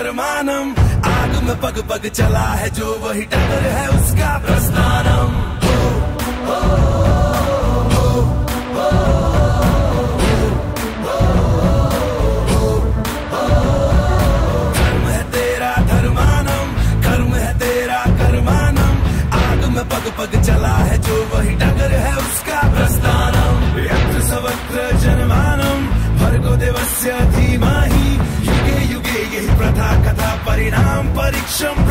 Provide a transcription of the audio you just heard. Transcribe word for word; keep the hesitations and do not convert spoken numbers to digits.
धर्मानम। आग में पग पग चला है जो वही डगर है उसका प्रस्थानम। हो, हो, हो, हो, कर्म है तेरा धर्मानम, कर्म है तेरा कर्मानम। आग में पग पग चला है जो वही डगर है उसका प्रस्थानम। यत्र सवत्र जन्मानम भर्गो देवस्य धीमहि। युगे युगे यही प्रथा कथा परिणाम परीक्षम